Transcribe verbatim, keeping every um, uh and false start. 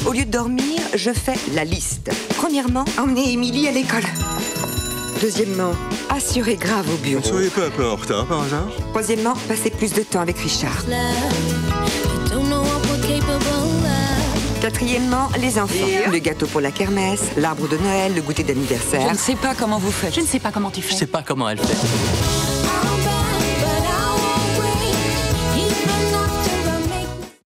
Au lieu de dormir, je fais la liste. Premièrement, emmener Émilie à l'école. Deuxièmement, assurer grave au bureau. Ne soyez pas un peu en retard par hasard? Troisièmement, passer plus de temps avec Richard. Quatrièmement, les enfants. Le gâteau pour la kermesse, l'arbre de Noël, le goûter d'anniversaire. Je ne sais pas comment vous faites. Je ne sais pas comment tu fais. Je sais pas comment elle fait.